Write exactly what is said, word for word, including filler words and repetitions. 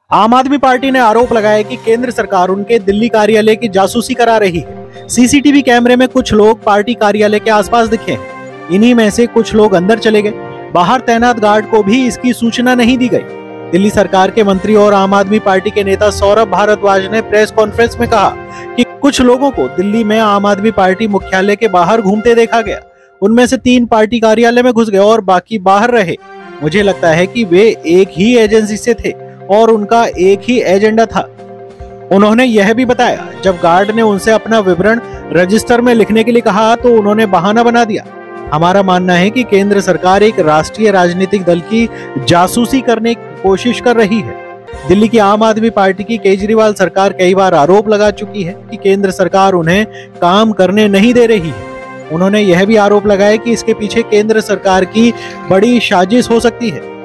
आम आदमी पार्टी ने आरोप लगाया कि केंद्र सरकार उनके दिल्ली कार्यालय की जासूसी करा रही है। सीसीटीवी कैमरे में कुछ लोग पार्टी कार्यालय के आसपास दिखे हैं। इन्हीं में से कुछ लोग अंदर चले गए। बाहर तैनात गार्ड को भी इसकी सूचना नहीं दी गई। दिल्ली सरकार के मंत्री और आम आदमी पार्टी के नेता सौरभ भारद्वाज ने प्रेस कॉन्फ्रेंस में कहा कि कुछ लोगों को दिल्ली में आम आदमी पार्टी मुख्यालय के बाहर घूमते देखा गया। उनमें से तीन पार्टी कार्यालय में घुस गए और बाकी बाहर रहे। मुझे लगता है कि वे एक ही एजेंसी से थे और उनका एक ही एजेंडा था। उन्होंने यह भी बताया, जब गार्ड ने उनसे अपना विवरण रजिस्टर में लिखने के लिए कहा तो उन्होंने बहाना बना दिया। हमारा मानना है कि केंद्र सरकार एक राष्ट्रीय राजनीतिक दल की जासूसी करने की कोशिश कर रही है। दिल्ली की आम आदमी पार्टी की केजरीवाल सरकार कई बार आरोप लगा चुकी है कि केंद्र सरकार उन्हें काम करने नहीं दे रही है। उन्होंने यह भी आरोप लगाया कि इसके पीछे केंद्र सरकार की बड़ी साजिश हो सकती है।